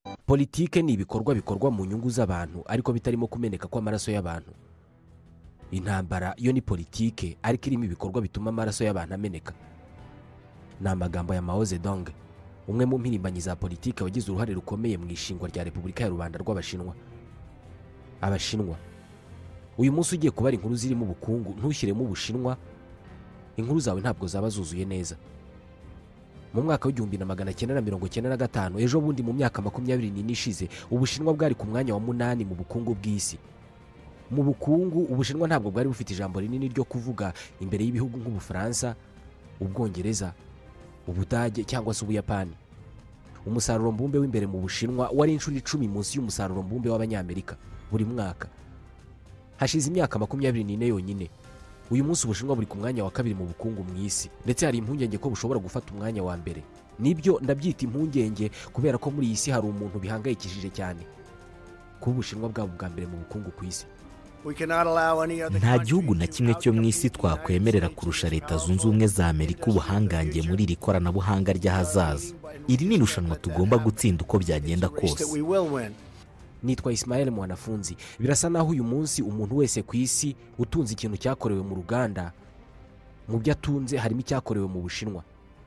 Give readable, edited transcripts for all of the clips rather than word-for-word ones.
politike ni ibikorwa bikorwa mu nyungu z'abantu ariko bitarimo kumeneka kw'amaraso y'abantu. Intambara yo ni politike ariko irimo ibikorwa bituma amaraso y'abantu ameneka. Ni amagambo ya Mao Zedong, umwe mu mpirimbanyi za politike wagize uruhare rukomeye mu ishingwa rya Repubulika ya Rubanda rw'Abashinwa. Abashinwa, uyu munsi ugiye kubara inkuru zirimo ubukungu ntushyiremo Ubushinwa, inkuru zawe ntabwo zaba zuzuye neza. Mu mwaka w'1995 ejo bundi mu myaka 24 ishize Ubushinwa bwari ku mwanya wa 8 mu bukungu bw'isi. Mu bukungu Ubushinwa ntabwo bwari bufite ijambo rinini ryo kuvuga imbere y'ibihugu nk'Ubufaransa, Ubwongereza, Ubudage cyangwa se Ubuyapani. Umusaruro mbumbe w'imbere mu Bushinwa wari inshuro 10 munsi y'umusaruro mbumbe w'Abanyamerika buri mwaka. Hashize imyaka 24 yonyine uyu munsi Ubushinwa buri ku mwanya wa 2 mu bukungu mu isi, ndetse hari impungenge ko bushobora gufata umwanya wa mbere. Nibyo ndabyita impungenge kubera ko muri iyi si hari umuntu bihangayikishije cyane kuba Ubushinwa bwabo bwa mbere mu bukungu ku isi. Nta gihugu na kimwe cyo mu isi twakwemerera kurusha Leta Zunze Ubumwe za Amerika ubuhangange muri iri koranabuhanga ry'ahazaza. Iri ni irushanwa tugomba gutsinda uko byagenda kose. Nitwa Ismael Mwanafunzi. Birasa naho uyu munsi umuntu wese ku isi utunze ikintu cyakorewe mu ruganda, mu byo atunze harimo icyakorewe mu Bushinwa.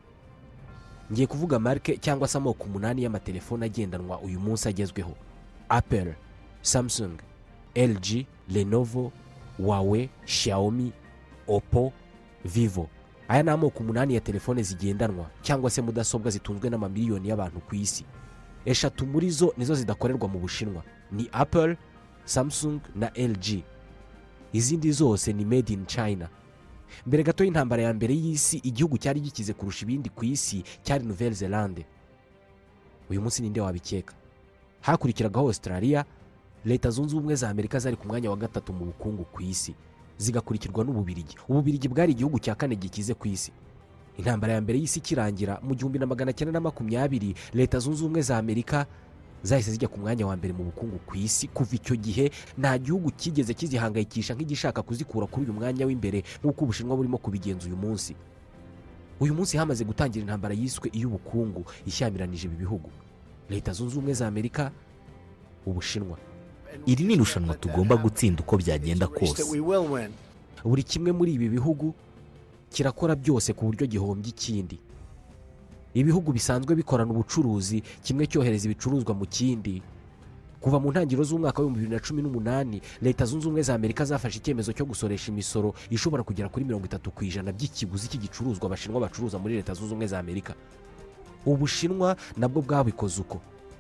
Ngiye kuvuga marke cyangwa se amoko 8 y'amatelefone agendanwa uyu munsi agezweho: Apple, Samsung, LG, Lenovo, Huawei, Xiaomi, Oppo, Vivo. Aya ni amoko 8 ya telefone zigendanwa cyangwa se mudasobwa zitunzwe n'amamiliyoni y'abantu ku isi. Eshatu muri zo nizo zidakorerwa mu Bushinwa, ni Apple, Samsung na LG. Izindi zose ni made in China. Mbere gato y'intambara ya mbere y'isi igihugu cyari gikize kurusha ibindi ku isi cyari Nouvelle Zelande. Uyu munsi ninde wabikeka? Hakurikiragaho Australia, Leta Zunze Ubumwe za Amerika zari ku mwanya wa 3 mu bukungu ku isi, zigakurikirwa n'Ububirigi. Ububirigi bwari igihugu cya 4 gikize ku isi. Intambara ya mbere y'isi kirangira mu 1920 Leta Zunze Ubumwe za Amerika zahise zijya ku mwanya wa mbere mu bukungu ku isi. Kuva icyo gihe nta gihugu kigeze kizihangayikisha nk'igishaka kuzikura kuri uyu mwanya w'imbere nk'uko Ubushinwa burimo kubigenza uyu munsi. Uyu munsi hamaze gutangira intambara yiswe iy'ubukungu ishyamiranyije ibi bihugu: Leta Zunze Ubumwe za Amerika, Ubushinwa. Iri ni irushanwa tugomba gutsinda uko byagenda kose. Buri kimwe muri ibi bihugu kirakora byose ku buryo gihombye ikindi. Ibihugu bisanzwe bikorana ubucuruzi, kimwe cyohereza ibicuruzwa mu kindi. Kuva mu ntangiriro z'umwaka wa 2018 Leta Zunze Ubumwe za Amerika zafashe icyemezo cyo gusoresha imisoro ishobora kugera kuri 30% by'ikiguzi cy'igicuruzwa Abashinwa bacuruza muri Leta Zunze Ubumwe za Amerika. Ubushinwa nabwo bwabikoze uko,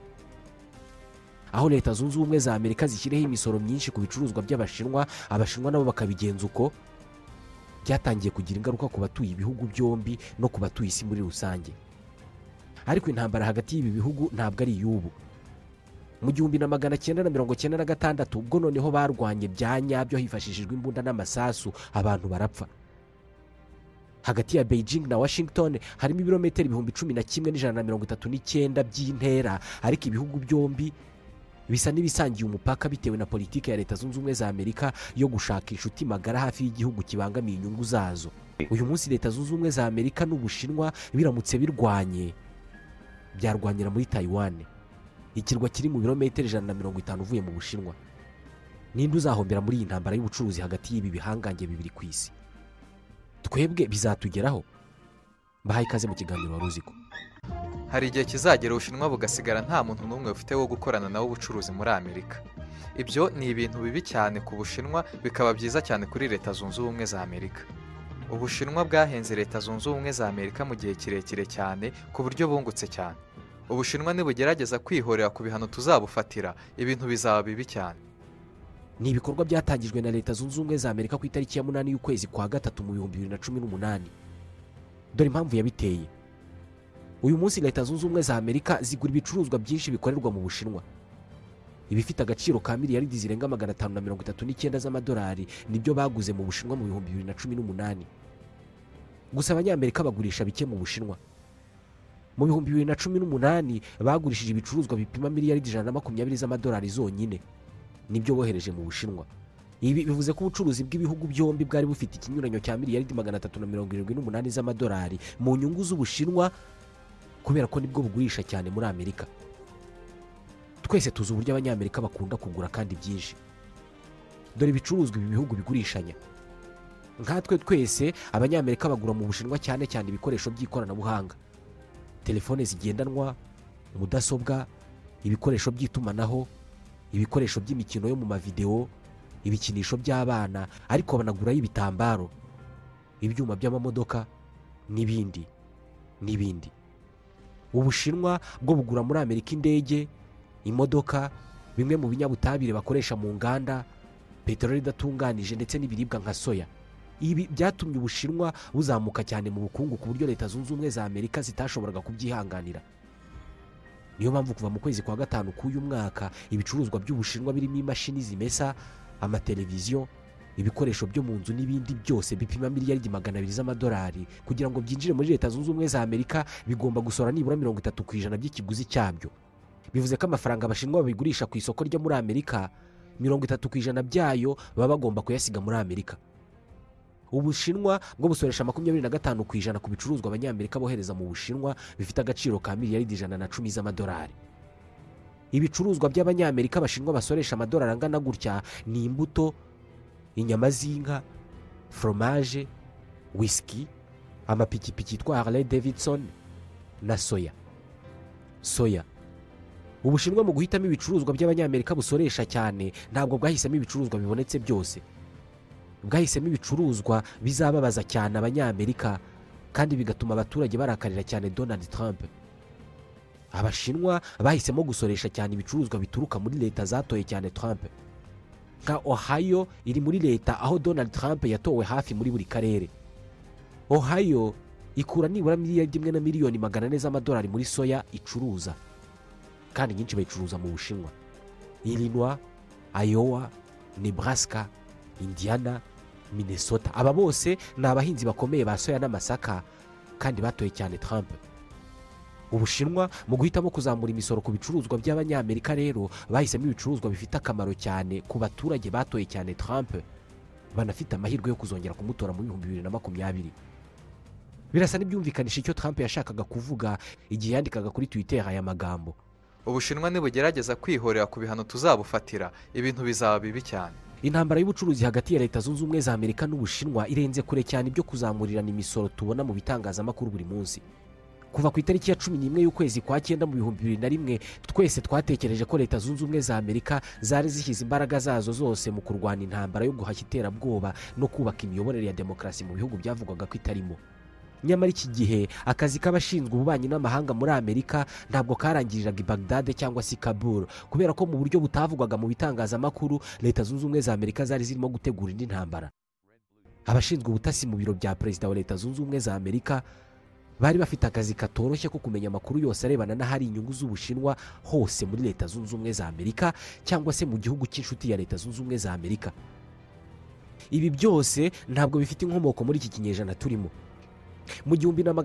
aho Leta Zunze Ubumwe za Amerika zishyireho imisoro myinshi ku bicuruzwa by'Abashinwa, Abashinwa nabo bakabigenza uko. Byatangiye kugira ingaruka ku batuye ibihugu byombi no ku batuye isi muri rusange. Ariko intambara hagati y'ibi bihugu ntabwo ari iy'ubu. Mu 1996 ubwo noneho barwanye bya nyabyo hifashishijwe imbunda n'amasasu, abantu barapfa. Hagati ya Beijing na Washington harimo ibirometero 11,139 by'intera, ariko ibihugu byombi bisa n'ibisangiye umupaka bitewe na politiki ya Leta Zunze Ubumwe za Amerika yo gushaka inshuti magara hafi y'igihugu kibangamiye inyungu zazo. Uyu munsi Leta Zunze Ubumwe za Amerika n'Ubushinwa biramutse birwanye, byarwanira muri Taiwan, ikirwa kiri mu birometero 150 uvuye mu Bushinwa. Ninde uzahombera muri iyi ntambara y'ubucuruzi hagati y'ibi bihangange bibiri ku isi? Twebwe bizatugeraho. Bahaye ikaze mu kiganiro Waruziko. Hari igihe kizagera Ubushinwa bugasigara nta muntu n'umwe ufite wo gukorana nawe ubucuruzi muri Amerika. Ibyo ni ibintu bibi cyane ku Bushinwa, bikaba byiza cyane kuri Leta Zunze Ubumwe za Amerika. Ubushinwa bwahenze Leta Zunze Ubumwe za Amerika mu gihe kirekire cyane ku buryo bungutse cyane. Ubushinwa nibugerageza kwihorera ku bihano tuzabufatira, ibintu bizaba bibi cyane. Ni ibikorwa byatangijwe na Leta Zunze Ubumwe za Amerika ku itariki ya 8 y'ukwezi kwa 3 mu 2018. Dore impamvu yabiteye. Uyu munsi Leta Zunze Ubumwe za Amerika zigura ibicuruzwa byinshi bikorerwa mu Bushinwa. Ibifite agaciro ka miliyaridi zirenga 539 z'amadolari nibyo baguze mu Bushinwa mu 2018. Gusa Abanyamerika bagurisha bike mu Bushinwa. Mu 2018 bagurishije ibicuruzwa bipima miliyaridi 120 z'amadolari zonyine, nibyo bohereje mu Bushinwa. Ibi bivuze ko ubucuruzi bw'ibihugu byombi bwari bufite ikinyuranyo cya miliyaridi 378 z'amadolari mu nyungu z'Ubushinwa, kubera ko nibwo bugurisha cyane muri Amerika. twese tuzi uburyo abanyamerika bakunda kugura kandi byinshi. Dore ibicuruzwa ibi bihugu bigurishanya. Nkatwe twese abanyamerika bagura mu Bushinwa cyane cyane ibikoresho by'ikoranabuhanga, telefone zigendanwa, mudasobwa, ibikoresho by'itumanaho, ibikoresho by'imikino yo mu mavideo, ibikinisho by'abana, ariko banagurayo ibitambaro, ibyuma by'amamodoka n'ibindi n'ibindi. Ubushinwa bwo bugura muri Amerika indege, imodoka, bimwe mu binyabutabire bakoresha mu nganda, peteroli idatunganije ndetse n'ibiribwa nka soya. Ibi byatumye Ubushinwa buzamuka cyane mu bukungu ku buryo Leta Zunze Ubumwe za Amerika zitashoboraga kubyihanganira. Niyo mpamvu kuva mu kwezi kwa gatanu k'uyu mwaka ibicuruzwa by'Ubushinwa birimo imashini zimesa, amateleviziyo, ibikoresho byo mu nzu n'ibindi byose bipima miliyaridi 200 z'amadolari kugira ngo byinjire muri Leta Zunze Ubumwe za Amerika bigomba gusora nibura 30% by'ikiguzi cyabyo. Bivuze ko amafaranga Abashinwa babigurisha ku isoko ryo muri Amerika 30% byayo baba bagomba kuyasiga muri Amerika. Ubushinwa bwo busoresha 25% ku bicuruzwa abanyamerika bohereza mu Bushinwa bifite agaciro ka miliyaridi 110 z'amadolari. Ibicuruzwa by'abanyamerika Abashinwa basoresha amadolari angana gutya ni imbuto, inyama z'inka, fromage, whisky, amapikipiki yitwa Harley Davidson na soya. Ubushinwa mu guhitamo ibicuruzwa by'abanyamerika busoresha cyane ntabwo bwahisemo ibicuruzwa bibonetse byose. Bwahisemo ibicuruzwa bizababaza cyane abanyamerika kandi bigatuma abaturage barakarira cyane Donald Trump. Abashinwa bahisemo gusoresha cyane ibicuruzwa bituruka muri leta zatoye cyane Trump. Nka Ohio iri muri leta aho Donald Trump yatowe hafi muri buri karere. Ohio ikura nibura miliyaridi 1 na miliyoni 400 z'amadolari muri soya icuruza, kandi nyinshi bayicuruza mu Bushinwa. Illinois, Iowa, Nebraska, Indiana, Minnesota, aba bose ni abahinzi bakomeye ba soya n'amasaka kandi batoye cyane Trump. Ubushinwa mu guhitamo kuzamura imisoro ku bicuruzwa by'abanyamerika rero bahisemo ibicuruzwa bifite akamaro cyane ku baturage batoye cyane Trump, banafite amahirwe yo kuzongera kumutora mu 2020. Birasa n'ibyumvikanisha icyo Trump yashakaga kuvuga igihe yandikaga kuri Twitter aya magambo: Ubushinwa nibugerageza kwihorera ku bihano tuzabufatira, ibintu bizaba bibi cyane. Intambara y'ubucuruzi hagati ya Leta Zunze Ubumwe za Amerika n'Ubushinwa irenze kure cyane ibyo kuzamurirana imisoro tubona mu bitangazamakuru buri munsi. Kuva ku itariki ya 11 y'ukwezi kwa 9 mu 2001 twese twatekereje ko Leta Zunze Ubumwe za Amerika zari zishyize imbaraga zazo zose mu kurwana intambara yo guhashya iterabwoba no kubaka imiyoborere ya demokarasi mu bihugu byavugwaga ko itarimo. Nyamara iki gihe akazi k'abashinzwe ububanyi n'amahanga muri Amerika ntabwo karangiriraga i Baghdad cyangwa se Kabul, kubera ko mu buryo butavugwaga mu bitangazamakuru Leta Zunze Ubumwe za Amerika zari zirimo gutegura indi ntambara. Abashinzwe ubutasi mu biro bya Perezida wa Leta Zunze Ubumwe za Amerika bari bafite akazi katoroshye ko kumenya amakuru yose arebana n'ahari inyungu z'Ubushinwa hose muri Leta Zunze Ubumwe za Amerika cyangwa se mu gihugu cy'inshuti ya Leta Zunze Ubumwe za Amerika. Ibi byose ntabwo bifite inkomoko muri iki kinyejana turimo. Mu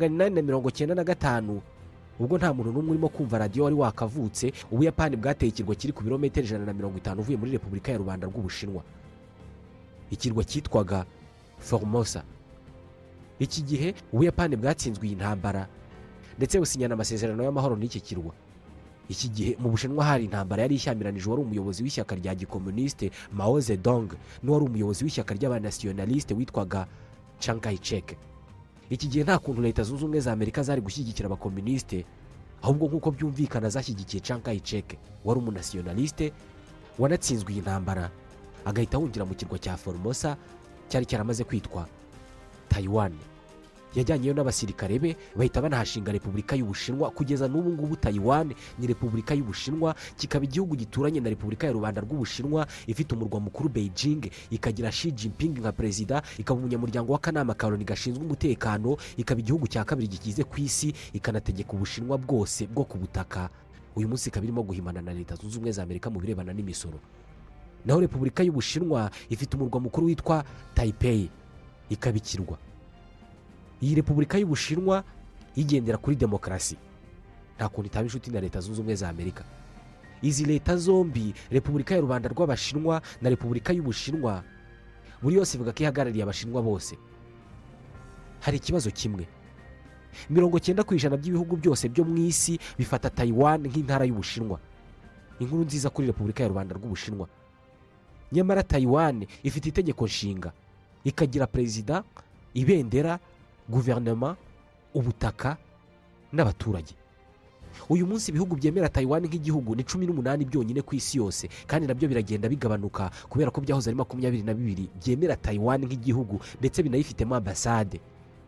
1895 ubwo nta muntu n'umwe urimo kumva radio wari wakavutse, Ubuyapani bwateye ikirwa kiri ku birometero 150 uvuye muri Repubulika ya Rubanda rw'Ubushinwa. Ikirwa cyitwaga Formosa. Iki gihe Ubuyapani bwatsinzwe iyi ntambara ndetse businyana amasezerano y'amahoro n'iki kirwa. Iki gihe mu Bushinwa hari intambara yari ishyamiranyije wari umuyobozi w'ishyaka rya gikomuniste Mao Zedong n'uwari umuyobozi w'ishyaka ry'abanationaliste witwaga Chiang Iki gihe nta kuntu Leta Zunze Ubumwe za Amerika zari gushyigikira abakomuniste, ahubwo nk'uko byumvikana zashyigikiye Chiang wari umunationaliste wanatsinzwe iyi ntambara agahita ahungira mu kirwa cya Formosa cyari cyaramaze kwitwa Taiwan. Yajyanyeyo n'abasirikare be bahita banahashinga Repubulika y'Ubushinwa. Kugeza n'ubu ngubu Taiwan ni Repubulika y'Ubushinwa, kikaba igihugu gituranye na Repubulika ya Rubanda rw'Ubushinwa, ifite umurwa mukuru Beijing, ikagira Xi Jinping nka perezida, ikaba umunyamuryango w'akanama ka Loni gashinzwe umutekano, ikaba igihugu cya kabiri gikize ku isi, ikanategeka Ubushinwa bwose bwo ku butaka. Uyu munsi ikaba irimo guhimana na Leta Zunze Ubumwe za Amerika mu birebana n'imisoro. Naho Repubulika y'Ubushinwa ifite umurwa mukuru witwa Taipei, ikaba ikirwa. Iyi Repubulika y'Ubushinwa igendera kuri demokarasi, nta kuntu itaba inshuti na Leta Zunze Ubumwe za Amerika. Izi leta zombi, Repubulika ya Rubanda rw'Abashinwa na Repubulika y'Ubushinwa, buri yose ivuga ko ihagarariye Abashinwa bose. Hari ikibazo kimwe: 90% by'ibihugu byose byo mu isi bifata Taiwan nk'intara y'Ubushinwa. inkuru nziza kuri repubulika ya rubanda rw'ubushinwa. nyamara Taiwan ifite itegeko nshinga, ikagira perezida, ibendera, guverinoma, ubutaka n'abaturage. uyu munsi ibihugu byemera Taiwan nk'igihugu ni 18 byonyine ku isi yose, kandi nabyo biragenda bigabanuka kubera ko byahoze ari 22 byemera Taiwan nk'igihugu ndetse binayifitemo ambasade.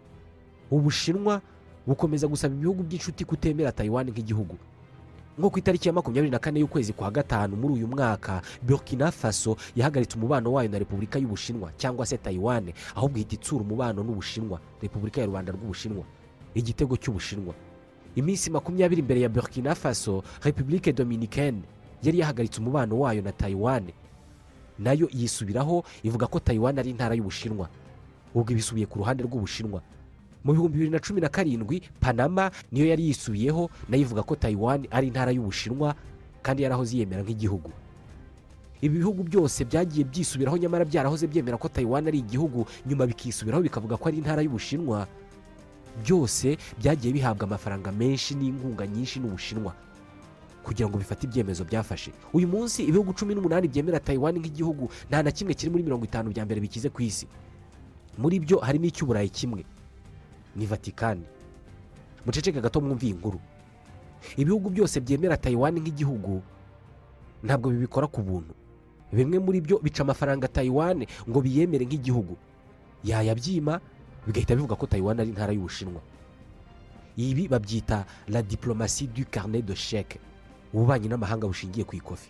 Ubushinwa bukomeza gusaba ibihugu by'inshuti kutemera Taiwan nk'igihugu. nko ku itariki ya 24 y'ukwezi kwa gatanu muri uyu mwaka, Burkina Faso yahagaritse umubano wayo na Repubulika y'Ubushinwa cyangwa se Taiwan, ahubwo ihita itsura umubano n'Ubushinwa, Repubulika ya Rubanda rw'Ubushinwa. Igitego cy'Ubushinwa. Iminsi 20 imbere ya Burkina Faso, République Dominicaine yari yahagaritse umubano wayo na Taiwan, nayo yisubiraho ivuga ko Taiwan ari intara y'Ubushinwa. ubwo ibisubiye ku ruhande rw'Ubushinwa. Mu 2017 Panama niyo yari yisubiyeho, nayo ivuga ko Taiwan ari intara y'Ubushinwa kandi yarahoze yemera nk'igihugu. Ibi bihugu byose byagiye byisubiraho nyamara byarahoze byemera ko Taiwan ari igihugu, nyuma bikisubiraho bikavuga ko ari intara y'Ubushinwa. Byose byagiye bihabwa amafaranga menshi n'inkunga nyinshi n'Ubushinwa kugira ngo bifate ibyemezo byafashe. Uyu munsi ibihugu 18 byemera Taiwan nk'igihugu, nta na kimwe kiri muri 50 bya mbere bikize ku isi. Muri byo harimo icy'Uburayi kimwe, ni Vatikani. Muceceka gato mwumva iyi nkuru. Ibihugu byose byemera Taiwan nk'igihugu ntabwo bibikora ku buntu. Bimwe muri byo bica amafaranga Taiwan ngo biyemere nk'igihugu, yayabyima bigahita bivuga ko Taiwan ari intara y'Ubushinwa. Ibi babyita la diplomatie du carnet de chèque, ububanyi n'amahanga bushingiye ku ikofi.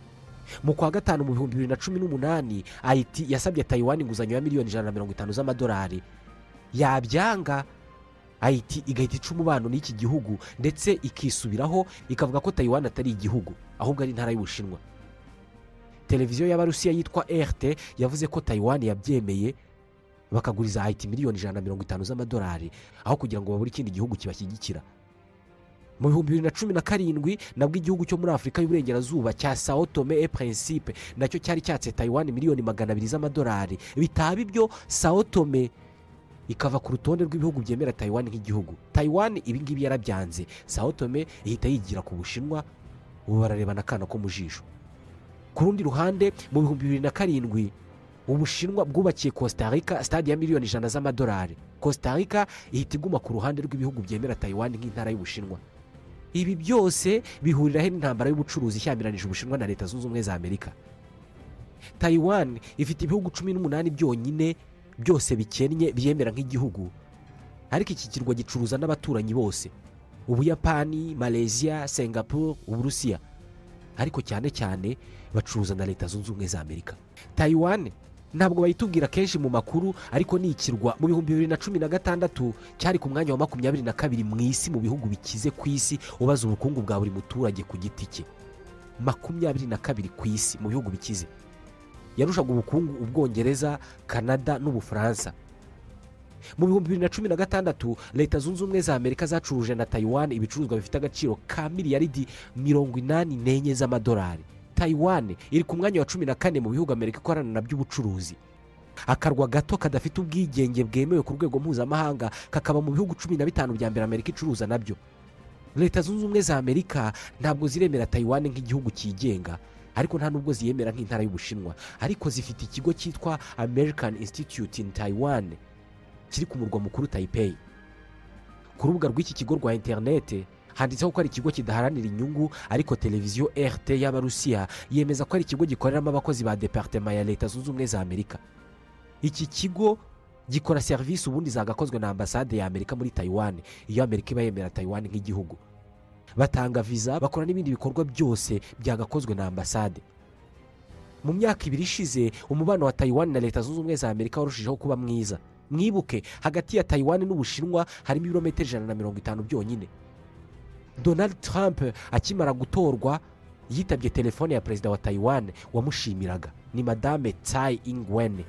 Mu kwa gatanu mu 2018 Haiti yasabye Taiwan inguzanyo ya miliyoni 150 z'amadolari. Yabyanga, Haiti igahita ica umubano n'iki gihugu ndetse ikisubiraho ikavuga ko Taiwan atari igihugu ahubwo ari intara y'Ubushinwa. Televiziyo y'Abarusiya yitwa RT yavuze ko Taiwan yabyemeye bakaguriza Haiti miliyoni 150 z'amadolari aho kugira ngo babure ikindi gihugu kibashyigikira. Mu 2017 nabwo igihugu cyo muri Afurika y'Uburengerazuba cya Sao Tome et Principe nacyo cyari cyatse Taiwan miliyoni 200 z'amadolari. Bitaba ibyo Sao Tome ikava ku rutonde rw'ibihugu byemera Taiwan nk'igihugu. Taiwan ibingibi yarabyanze, Sao Tome ihita yigira ku Bushinwa, ubu bararebana akana ko mu jisho. Ku rundi ruhande mu 2007 Ubushinwa bwubakiye Costa Rica stade ya miliyoni 100 z'amadolari. Costa Rica ihita iguma ku ruhande rw'ibihugu byemera Taiwan nk'intara y'Ubushinwa. Ibi byose bihuriraho n'intambara y'ubucuruzi ishyamiranyije Ubushinwa na Leta Zunze Ubumwe za Amerika. Taiwan ifite ibihugu 18 byonyine byose bikennye byemera nk'igihugu, ariko iki kirwa gicuruza n'abaturanyi bose: Ubuyapani, Malaysia, Singapore, Uburusiya, ariko cyane cyane bacuruza na Leta Zunze Ubumwe za Amerika. Taiwan ntabwo bayitubwira kenshi mu makuru, ariko ni ikirwa mu 2016 cyari ku mwanya wa 22 mu isi mu bihugu bikize ku isi ubaza ubukungu bwa buri muturage ku giti cye. 22 ku isi mu bihugu bikize. Yarushaga ubukungu Ubwongereza, Canada n'Ubufaransa. Mu 2016 Leta Zunze Ubumwe za Amerika zacuruje na Taiwan ibicuruzwa bifite agaciro ka miliyaridi 84 z'amadolari. Taiwan iri ku mwanya wa 14 mu bihugu Amerika ikorana na by'ubucuruzi. Akarwa gato kadafite ubwigenge bwemewe ku rwego mpuzamahanga kakaba mu bihugu 15 bya mbere Amerika icuruza nabyo. Leta Zunze Ubumwe za Amerika ntabwo ziremera Taiwan nk'igihugu cyigenga, ariko nta nubwo ziyemera nk'intara y'Ubushinwa, ariko zifite ikigo cyitwa American Institute in Taiwan kiri ku murwa mukuru Taipei. Ku rubuga rw'iki kigo rwa interinete handitseho ko ari ikigo kidaharanira inyungu, ariko televiziyo RT y'Abarusiya yemeza ko ari ikigo gikoreramo abakozi ba departement ya Leta Zunze Ubumwe za Amerika. Iki kigo gikora serivisi ubundi zagakozwe na ambasade ya Amerika muri Taiwan iyo Amerika iba yemera Taiwan nk'igihugu. Batanga visa, bakora n'ibindi bikorwa byose byagakozwe na ambasade. Mu myaka 2 ishize umubano wa Taiwan na Leta Zunze Ubumwe za Amerika warushijeho kuba mwiza. Mwibuke hagati ya Taiwan n'Ubushinwa harimo ibirometero 150 byonyine. Donald Trump akimara gutorwa yitabye telefone ya perezida wa Taiwan wamushimiraga, ni Madame Tsai Ing-wen.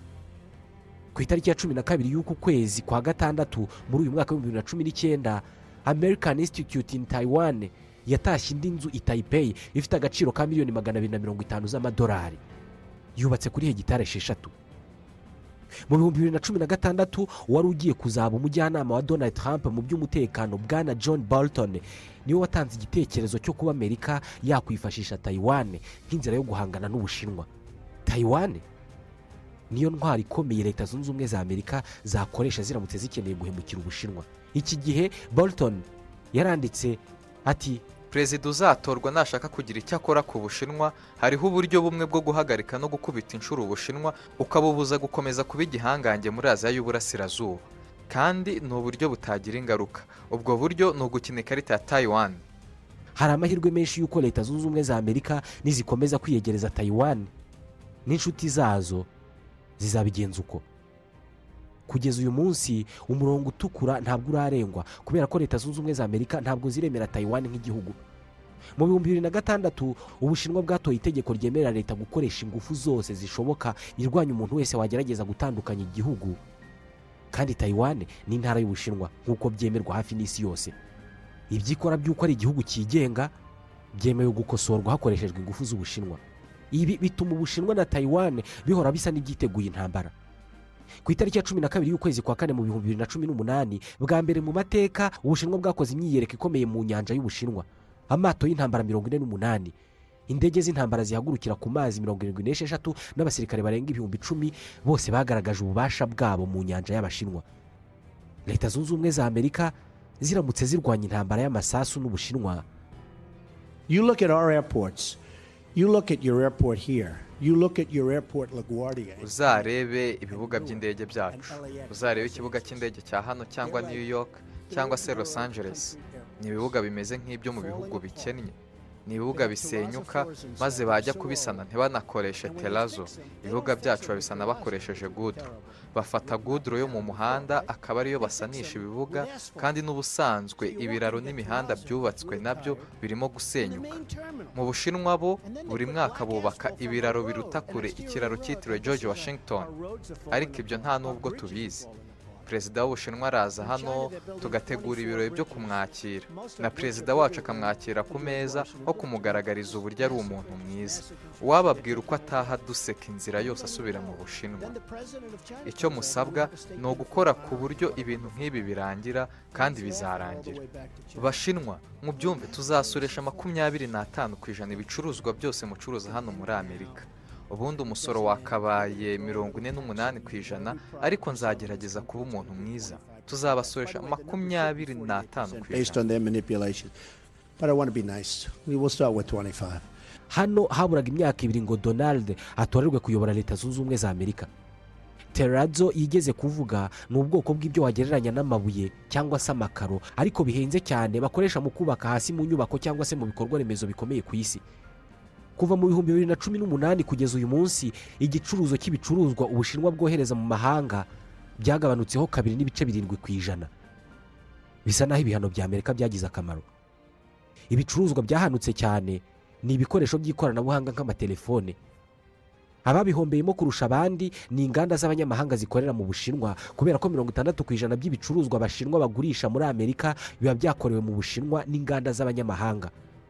Ku itariki ya 12 y'uku kwezi kwa gatandatu muri uyu mwaka wa 2019 American Institute in Taiwan yatashye indi nzu i Taipei ifite agaciro ka miliyoni 250 z'amadolari. Yubatse kuri hegitare 6. mu 2016 wari ugiye kuzaba umujyanama wa Donald Trump mu by'umutekano bwana John Bolton niwe watanze igitekerezo cyo kuba Amerika yakwifashisha Taiwan nk'inzira yo guhangana n'Ubushinwa. Taiwan niyo ntwari ikomeye Leta Zunze Ubumwe za Amerika zakoresha ziramutse zikeneye guhemukira Ubushinwa. Iki gihe Bolton yaranditse ati perezida uzatorwa nashaka kugira icyo akora ku Bushinwa hariho uburyo bumwe bwo guhagarika no gukubita inshuro Ubushinwa ukabubuza gukomeza kuba igihangange muri Aziya y'Uburasirazuba, kandi ni uburyo butagira ingaruka. Ubwo buryo ni ugukina ikarita ya Taiwan. hari amahirwe menshi y'uko Leta Zunze Ubumwe za Amerika nizikomeza kwiyegereza Taiwan n'inshuti zazo zizabigenza uko. Kugeza uyu munsi umurongo utukura ntabwo urarengwa kubera ko Leta Zunze Ubumwe za Amerika ntabwo ziremera Taiwan nk'igihugu. Mu 2006 Ubushinwa bwatoye itegeko ryemerera leta gukoresha ingufu zose zishoboka irwanya umuntu wese wagerageza gutandukanya igihugu, kandi Taiwan ni intara y'Ubushinwa nk'uko byemerwa hafi n'isi yose. Ibyikora by'uko ari igihugu cyigenga byemewe gukosorwa hakoreshejwe ingufu z'Ubushinwa. Ibi bituma Ubushinwa na Taiwan bihora bisa n'ibyiteguye intambara. Ku itariki ya 12 y'ukwezi kwa kane mu 2018 bwa mbere mu mateka Ubushinwa bwakoze imyiyereko ikomeye mu nyanja y'Ubushinwa. Amato y'intambara 48, indege z'intambara zihagurukira ku mazi 76 n'abasirikare barenga 10,000 bose bagaragaje ububasha bwabo mu nyanja y'Abashinwa. Leta Zunze Ubumwe za Amerika ziramutse zirwanya intambara y'amasasu n'Ubushinwa. You look at our airports. You look at your airport here. You look at your airport LaGuardia. Uzarebe ibibuga by'indege byacu. Uzarebe ikibuga cy'indege cya hano cyangwa New York cyangwa se Los Angeles. Ni ibibuga bimeze nk'ibyo mu bihugu bikennye. Ni ibibuga bisenyuka maze bajya kubisana ntibanakoreshe terazo. Ibibuga byacu babisana bakoresheje gudro. Bafata gudro yo mu muhanda akaba ariyo basanisha ibibuga, kandi n'ubusanzwe ibiraro n'imihanda byubatswe nabyo birimo gusenyuka. Mu Bushinwa bo buri mwaka bubaka ibiraro biruta kure ikiraro cyitiriwe George Washington, ariko ibyo nta nubwo tubizi. Perezida w'Ubushinwa araza hano tugategura ibirori byo kumwakira, na perezida wacu akamwakira ku meza aho kumugaragariza uburyo ari umuntu mwiza. Uwababwira uko ataha duseka inzira yose asubira mu Bushinwa. Icyo musabwa ni ugukora ku buryo ibintu nk'ibi birangira, kandi bizarangira. Bashinwa mubyumve, tuzasuresha 25% ibicuruzwa byose mucuruza hano muri Amerika. Ubundi umusoro wakabaye 48%, ariko nzagerageza kuba umuntu mwiza. Tuzabasoresha 25%. But I want to be nice. We will start with 25. Hano haburaga imyaka 2 ngo Donald atorerwe kuyobora Leta Zunze Ubumwe za Amerika. Terazo yigeze kuvuga ni ubwoko bw'ibyo wagereranya n'amabuye cyangwa se amakaro, ariko bihenze cyane bakoresha mu kubaka hasi mu nyubako cyangwa se mu bikorwa remezo bikomeye ku isi. Kuva mu 2018 kugeza uyu munsi igicuruzo cy'ibicuruzwa Ubushinwa bwohereza mu mahanga byagabanutseho 2.7%. Bisa naho ibihano bya Amerika byagize akamaro. Ibicuruzwa byahanutse cyane ni ibikoresho by'ikoranabuhanga nk'amatelefone. Ababihombeyemo kurusha abandi ni inganda z'abanyamahanga zikorera mu Bushinwa, kubera ko 60% by'ibicuruzwa Abashinwa bagurisha muri Amerika biba byakorewe mu Bushinwa n'inganda z'abanyamahanga.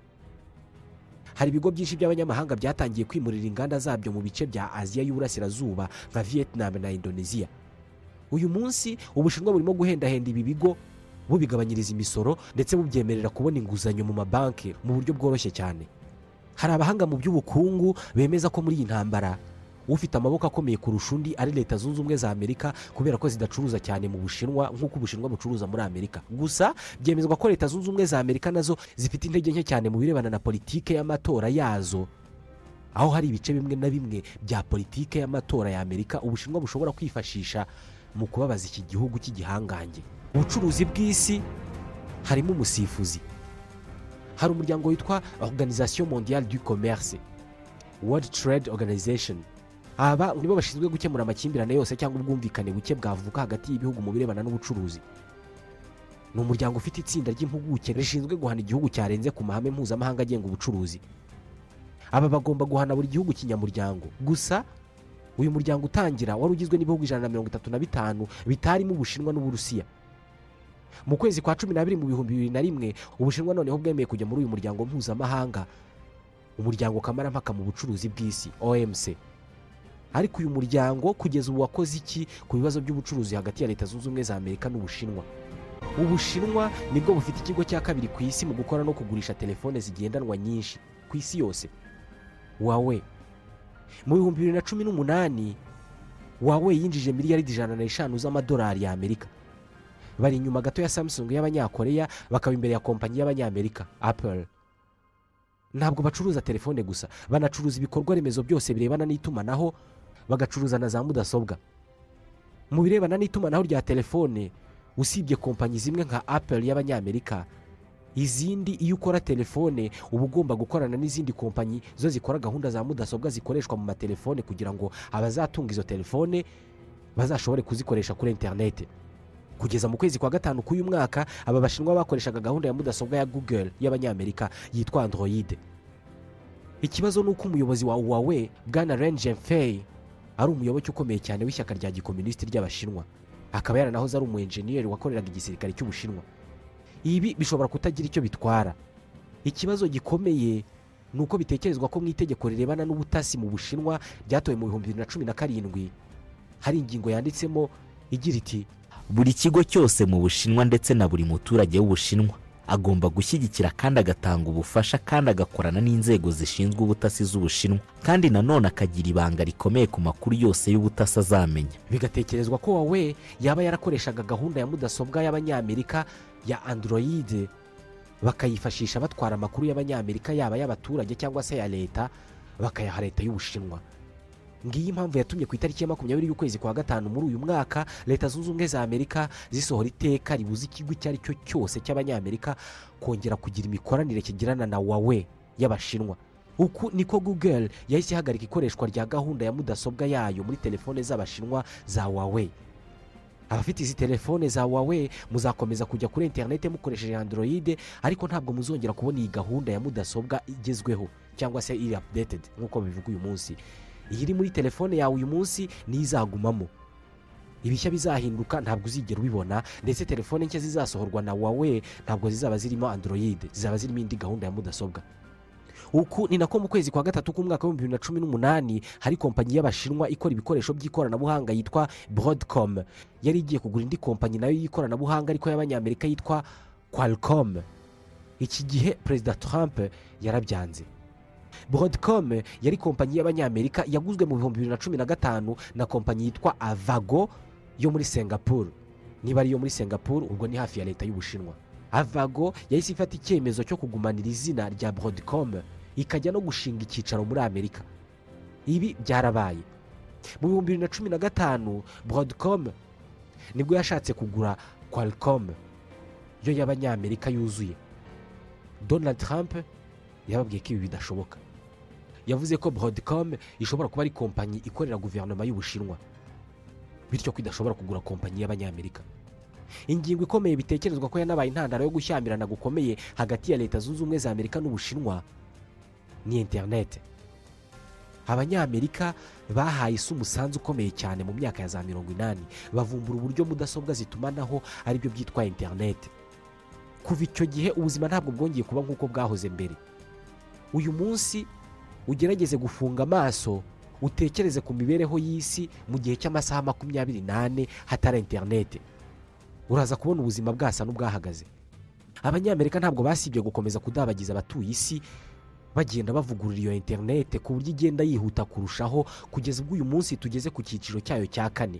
Hari ibigo byinshi by'abanyamahanga byatangiye kwimurira inganda zabyo mu bice bya Aziya y'Uburasirazuba nka Vietnam na Indonesia. Uyu munsi Ubushinwa burimo guhendahenda ibi bigo bubigabanyiriza imisoro ndetse bubyemerera kubona inguzanyo mu mabanki mu buryo bworoshye cyane. Hari abahanga mu by'ubukungu bemeza ko muri iyi ntambara ufite amaboko akomeye kurusha undi ari Leta Zunze Ubumwe za Amerika, kubera ko zidacuruza cyane mu Bushinwa nk'uko Ubushinwa bucuruza muri Amerika. Gusa byemezwa ko Leta Zunze Ubumwe za Amerika nazo zifite intege nke cyane mu birebana na politike y'amatora yazo, aho hari ibice bimwe na bimwe bya politike y'amatora ya Amerika Ubushinwa bushobora kwifashisha mu kubabaza iki gihugu cy'igihangange. Ubucuruzi bw'isi harimo umusifuzi. Hari umuryango witwa Organisation Mondiale du Commerce, World Trade Organization. Aba nibo bashinzwe gukemura amakimbirane yose cyangwa ubwumvikane buke bwavuka hagati y'ibihugu mu birebana n'ubucuruzi. Ni umuryango ufite itsinda ry'impuguke rishinzwe guhana igihugu cyarenze ku mahame mpuzamahanga agenga ubucuruzi. Aba bagomba guhana buri gihugu kinyamuryango. Gusa uyu muryango utangira wari ugizwe n'ibihugu 135 bitarimo Ubushinwa n'Uburusiya. Mu kwezi kwa 12 mu 2001 Ubushinwa noneho bwemeye kujya muri uyu muryango mpuzamahanga, umuryango kamarampaka mu bucuruzi bw'isi OMC. ariko uyu muryango kugeza ubu wakoze iki ku bibazo by'ubucuruzi hagati ya Leta Zunze Ubumwe za Amerika n'Ubushinwa? Ubushinwa nibwo bufite ikigo cya kabiri ku isi mu gukora no kugurisha telefone zigendanwa nyinshi ku isi yose. Huawei mu 2018 Huawei yinjije miliyaridi 105 z'amadolari y'Amerika. Bari inyuma gato ya Samsung y'Abanyakoreya, bakaba imbere ya kompanyi y'Abanyamerika Apple. Ntabwo bacuruza telefone gusa, banacuruza ibikorwa remezo byose birebana n'itumanaho, bagacuruza na za mudasobwa. Mu birebana n'itumanaho rya telefone, usibye kompanyi zimwe nka Apple y'Abanyamerika, izindi iyo ukora telefone uba ugomba gukorana n'izindi kompanyi zo zikora gahunda za mudasobwa zikoreshwa mu matelefone kugira ngo abazatunga izo telefone bazashobore kuzikoresha kuri interineti. Kugeza mu kwezi kwa gatanu k'uyu mwaka, aba Bashinwa bakoreshaga gahunda ya mudasobwa ya Google y'Abanyamerika yitwa Android. Ikibazo ni uko umuyobozi wa Huawei Bwana Ren Zhengfei ari umuyoboke ukomeye cyane w'ishyaka rya gikomunisiti ry'Abashinwa, akaba yaranahoze ari umu-enjeniyeri wakoreraga igisirikare cy'Ubushinwa. Ibi bishobora kutagira icyo bitwara. Ikibazo gikomeye ni uko bitekerezwa ko mu itegeko rirebana n'ubutasi mu Bushinwa ryatowe mu 2017 hari ingingo yanditsemo igira iti buri kigo cyose mu Bushinwa ndetse na buri muturage w'Ubushinwa agomba gushyigikira kandi agatanga ubufasha kandi agakorana n'inzego zishinzwe ubutasi z'Ubushinwa, kandi nanone akagira ibanga rikomeye ku makuru yose y'ubutasi azamenya. Bigatekerezwa ko Huawei yaba yarakoreshaga gahunda ya mudasobwa y'Abanyamerika ya Android bakayifashisha batwara amakuru y'Abanyamerika yaba y'abaturage cyangwa se ya leta bakayaha Leta y'Ubushinwa. Ngiyi impamvu yatumye ku itariki ya 20 y'ukwezi kwa gatanu muri uyu mwaka Leta Zunze Ubumwe za Amerika zisohora iteka ribuza ikigo icyo ari cyo cyose cy'Abanyamerika kongera kugira imikoranire kigirana na Huawei y'Abashinwa. Uku niko Google yahise ihagarika ikoreshwa rya gahunda ya mudasobwa yayo muri telefone z'Abashinwa za Huawei. Abafite izi telefone za Huawei muzakomeza kujya kuri interineti mukoresheje Android, ariko ntabwo muzongera kubona iyi gahunda ya mudasobwa igezweho cyangwa se iri updated nk'uko bivuga uyu munsi. Iyi iri muri telefone yawe uyu munsi nizagumamo. Ibishya bizahinduka ntabwo uzigera ubibona, ndetse telefone nshya zizasohorwa na Huawei ntabwo zizaba zirimo Android, zizaba zirimo indi gahunda ya mudasobwa. Uku ni nako mu kwezi kwa gatatu k'umwaka wa 2018 hari kompanyi y'Abashinwa ikora ibikoresho by'ikoranabuhanga yitwa Broadcom yari igiye kugura indi kompanyi nayo y'ikoranabuhanga ariko y'Abanyamerika yitwa Qualcomm. Iki gihe Perezida Trump yarabyanze. Broadcom yari kompanyi y'Abanyamerika yaguzwe mu 2015 na kompanyi yitwa Avago yo muri Singapore. Niba ari yo muri Singapore ubwo ni hafi ya Leta y'Ubushinwa. Avago yahise ifata icyemezo cyo kugumanira izina rya Broadcom ikajya no gushinga icyicaro muri Amerika. Ibi byarabaye mu 2015. Broadcom nibwo yashatse kugura Qualcomm yo y'Abanyamerika yuzuye. Donald Trump yababwiye ko ibi bidashoboka. Yavuze ko Broadcom ishobora kuba ari kompanyi ikorera guverinoma y'Ubushinwa, bityo ko idashobora kugura kompanyi y'Abanyamerika. Ingingo ikomeye bitekerezwa ko yanabaye intandaro yo gushyamirana gukomeye hagati ya Leta Zunze Ubumwe za Amerika n'Ubushinwa ni internet. Abanyamerika bahaye isi umusanzu ukomeye cyane mu myaka ya za 80, bavumbura uburyo mudasobwa zitumanaho ari byo byitwa internet. Kuva icyo gihe ubuzima ntabwo bwongeye kuba nk'uko bwahoze mbere. Uyu munsi ugerageze gufunga amaso utekereze ku mibereho y'isi mu gihe cy'amasaha 24 hatari internet, uraza kubona ubuzima bwasa n'ubwahagaze. Abanyamerika ntabwo basibye gukomeza kudabagiza abatuye isi bagenda bavugurura iyo internet ku buryo igenda yihuta kurushaho kugeza ubwo uyu munsi tugeze ku cyiciro cyayo cya 4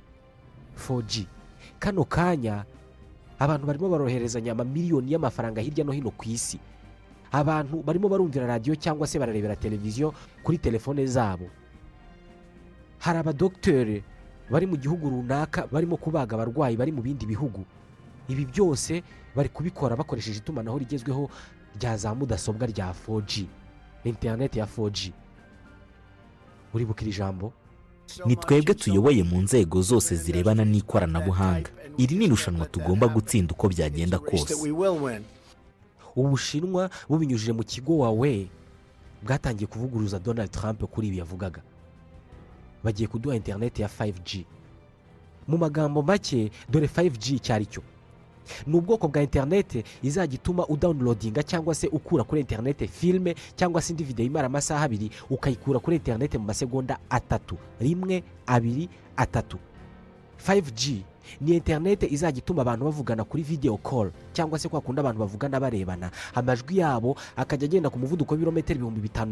4G. Kano kanya abantu barimo baroherezanya amamiliyoni y'amafaranga hirya no hino ku isi. Abantu barimo barumvira radio cyangwa se bararebera televiziyo kuri telefone zabo. Hari abadokiteri bari mu gihugu runaka barimo kubaga abarwayi bari mu bindi bihugu. Ibi byose bari kubikora bakoresheje itumanaho rigezweho rya za mudasobwa rya 4G, internet ya 4G. Uribukira ijambo? Ni twebwe tuyoboye mu nzego zose zirebana n'ikoranabuhanga. Iri ni irushanwa tugomba gutsinda uko byagenda kose. Ubushinwa bubinyujije mu kigo Huawei bwatangiye kuvuguruza Donald Trump kuri ibi yavugaga. Bagiye kuduha internet ya 5G. Mu magambo make dore 5G cyari cyo. ni ubwoko bwa interinete izajya ituma udawunirodinga cyangwa se ukura kuri interinete filime cyangwa se indi videwo imara amasaha 2 ukayikura kuri interinete mu masegonda 3, 1, 2, 3. 5G ni interinete izajya ituma abantu bavugana kuri video call cyangwa se kwa kundi abantu bavugana barebana, amajwi yabo akajya agenda ku muvuduko w'ibirometero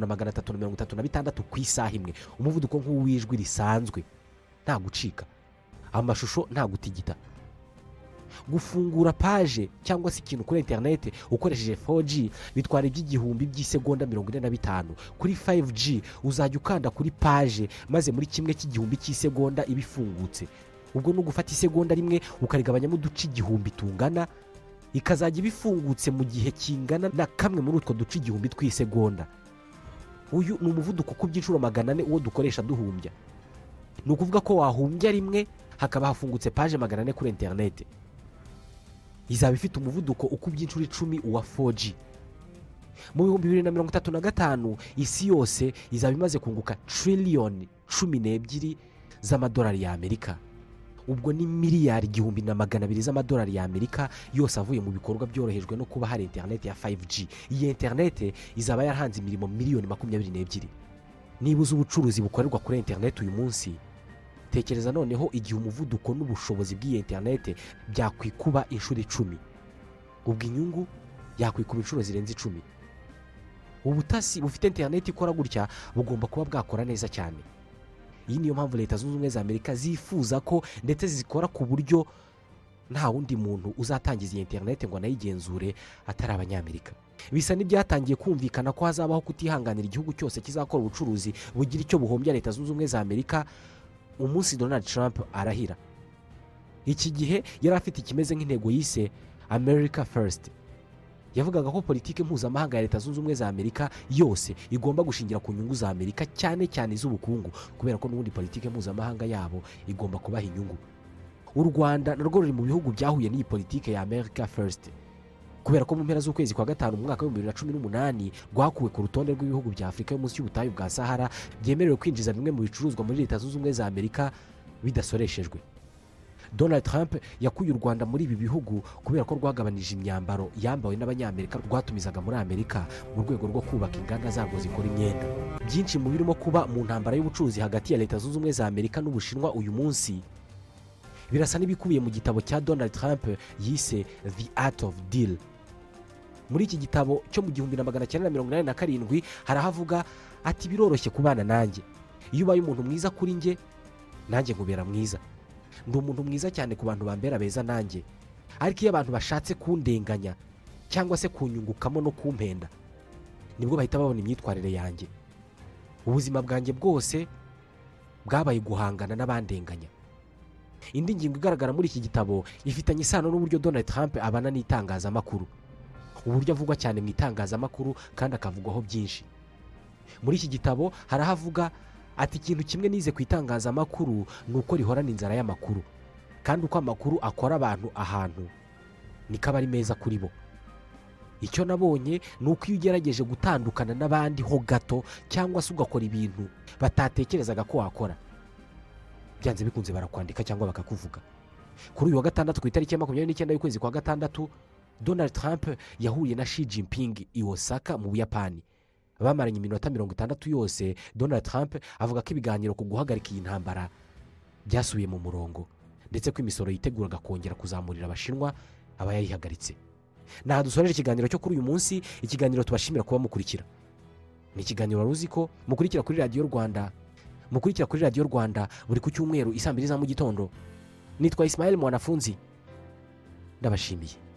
5336 ku isaha imwe, umuvuduko nk'uw'ijwi risanzwe, nta gucika, amashusho nta gutigita. Gufungura page cyangwa se ikintu kuri interinete ukoresheje 4G bitwara iby'igihumbi by'isegonda 45. Kuri 5G uzajya ukanda kuri page maze muri kimwe cy'igihumbi cy'isegonda ibifungutse. Ubwo no gufata isegonda rimwe ukarigabanyamo uduce igihumbi tungana, ikazajya ibifungutse mu gihe kingana na kamwe muri utwo duce igihumbi tw'isegonda. Uyu ni umuvuduko ku by'inshuro 400 uwo dukoresha duhumbya. Ni ukuvuga ko wahumbya rimwe hakaba hafungutse page 400 kuri interinete. Izaba ifite umuvuduko ukubye inshuro 10 uwa 4G. Mu 2035 isi yose izaba imaze kunguka triliyoni 12 z'amadolari y'Amerika. Ubwo ni miliyari 1,200 z'amadolari y'Amerika yose avuye mu bikorwa byorohejwe no kuba hari interinete ya 5G. Iyi interinete izaba yarahanze imirimo miliyoni 22. Niba uzi ubucuruzi bukorerwa kuri interinete uyu munsi, tekereza noneho igihe umuvuduko n'ubushobozi bw'iyi interinete byakwikuba inshuro 10. Ubwo inyungu yakwikuba inshuro zirenze 10. Ubutasi bufite interinete ikora gutya bugomba kuba bwakora neza cyane. Iyi niyo mpamvu Leta Zunze Ubumwe za Amerika zifuza ko ndetse zikora ku buryo nta wundi muntu uzatangiza iyi interinete ngo anayigenzure atari abanyamerika. Bisa n'ibyatangiye kumvikana ko hazabaho kutihanganira igihugu cyose kizakora ubucuruzi bugira icyo buhombya Leta Zunze Ubumwe za Amerika umunsi Donald Trump arahira. Iki gihe yari afite ikimeze nk'intego yise America First. Yavugaga ko politiki mpuzamahanga ya Leta Zunze Ubumwe za Amerika yose igomba gushingira ku nyungu za Amerika, cyane cyane iz'ubukungu, kubera ko n'ubundi politiki mpuzamahanga yabo igomba kubaha inyungu. U Rwanda narwo ruri mu bihugu byahuye n'iyi politiki ya America First, kubera ko mu mpera z'ukwezi kwa gatanu mu mwaka wa 2018 rwakuwe ku rutonde rw'ibihugu bya Afurika yo munsi y'ubutayu bwa Sahara byemerewe kwinjiza bimwe mu bicuruzwa muri Leta Zunze Ubumwe za Amerika bidasoreshejwe. Donald Trump yakuye u Rwanda muri ibi bihugu kubera ko rwagabanije imyambaro yambawe n'abanyamerika rwatumizaga muri Amerika mu rwego rwo kubaka inganda zarwo zikora imyenda. Byinshi mu birimo kuba mu ntambara y'ubucuruzi hagati ya Leta Zunze Ubumwe za Amerika n'Ubushinwa uyu munsi birasa n'ibikubiye mu gitabo cya Donald Trump yise The Art of Deal. Muri iki gitabo cyo mu 1987 harahavuga ati biroroshye kubana nanjye. Iyo ubaye umuntu mwiza kuri njye, nanjye nkubera mwiza. Ndi umuntu mwiza cyane ku bantu bambera beza nanjye. Ariko iyo abantu bashatse kundenganya cyangwa se kunyungukamo no kumpenda, nibwo bahita babona imyitwarire yanjye. Ubuzima bwanjye bwose bwabaye guhangana n'abandenganya. Indi ngingo igaragara muri iki gitabo ifitanye isano n'uburyo Donald Trump abana n'itangazamakuru. Uburyo avugwa cyane mu itangazamakuru kandi akavugwaho byinshi. Muri iki gitabo harahavuga ati ikintu kimwe nize ku itangazamakuru ni uko rihorana inzara y'amakuru, kandi uko amakuru akora abantu ahantu niko aba ari meza kuri bo. Icyo nabonye ni uko iyo ugerageje gutandukana n'abandi ho gato cyangwa se ugakora ibintu batatekerezaga ko wakora, byanze bikunze barakwandika cyangwa bakakuvuga. Kuri uyu wa gatandatu ku itariki ya 29 y'ukwezi kwa gatandatu, Donald Trump yahuye na Xi Jinping i Osaka mu Buyapani. Bamaranye iminota 60 yose. Donald Trump avuga ko ibiganiro ku guhagarika iyi ntambara byasubiye mu murongo, ndetse ko imisoro yiteguraga kongera kuzamurira Abashinwa aba yayihagaritse. Naha dusoreje ikiganiro cyo kuri uyu munsi. Ikiganiro tubashimira kuba mukurikira. Ni ikiganiro Waruziko mukurikira kuri Radio Rwanda. Mukurikira kuri Radio Rwanda buri ku cyumweru 2:00 za mu gitondo. Nitwa Ismael Mwanafunzi. Ndabashimiye.